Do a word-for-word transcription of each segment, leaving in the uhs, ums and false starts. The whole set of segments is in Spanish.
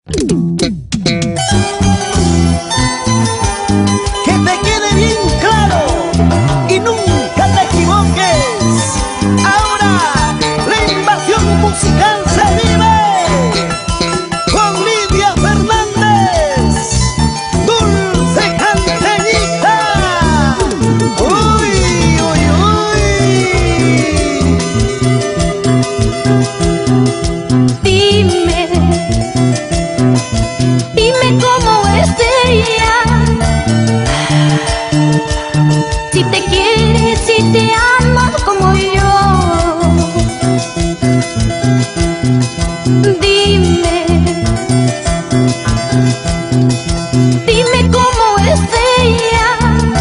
Que te quede bien claro y nunca te equivoques. Ahora la invasión musical se vive con Lidia Fernández, Dulce Canteñita. Uy, uy, uy. Dime, dime cómo es ella. Si te quiere, si te ama como yo. Dime, dime cómo es ella.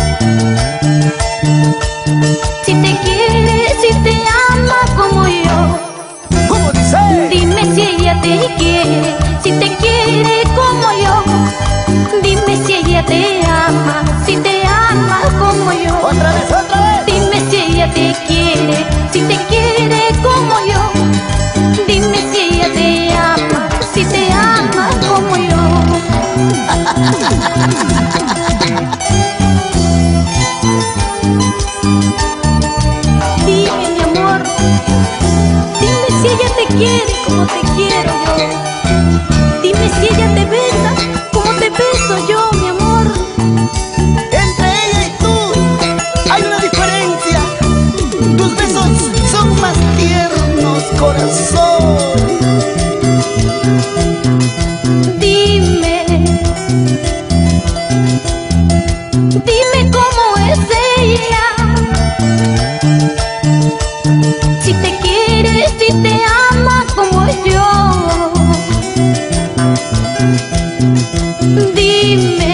Si te quiere, si te ama como yo. ¿Cómo dice? Dime si ella te quiere, si te quiere como yo. Dime si ella te ama, si te ama como yo. Otra vez, otra vez. Dime si ella te quiere, si te quiere como yo. Dime si ella te ama, si te ama como yo. Dime, mi amor, dime si ella te quiere como te quiero yo. Dime si ella te besa como te beso yo, mi amor. Entre ella y tú hay una diferencia. Tus besos son más tiernos, corazón. Dime, dime cómo es ella. Si te quiere, si te ama como yo. Dime,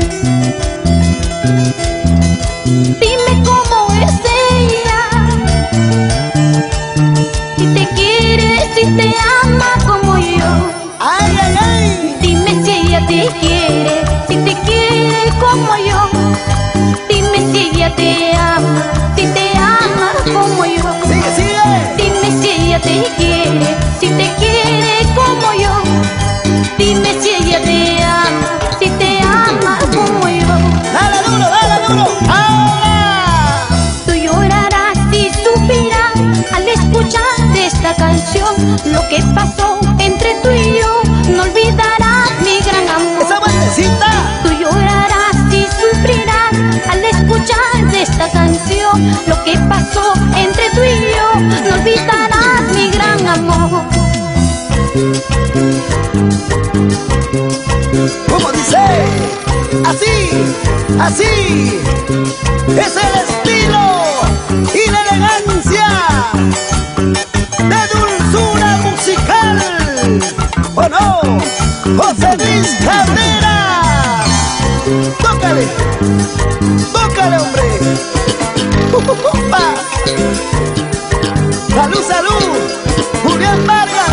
dime cómo es ella. Si te quiere, si te ama como yo. Ay, ay, ay. Dime si ella te quiere, si te quiere como yo. Dime si ella te ama, si te ama como yo. Sigue, sigue. Dime si ella te quiere, si te quiere como yo. Dime si ella te ama, si te ama como yo. Dale duro, dale duro. Ahora. Tú llorarás y sufrirás al escuchar esta canción. Lo que pasó entre tú y yo, no olvidarás mi gran amor. Esa vueltecita. Tú llorarás y sufrirás al escuchar de esta canción. Lo que pasó entre tú y yo, no olvidarás mi gran amor. ¿Cómo dice? Así, así. Es el estilo y la elegancia de dulzura musical. ¿O no? José Luis Cabrera. Tócale, tócale, hombre. Uh, uh, uh, pa. Salud, salud. Julián Vargas.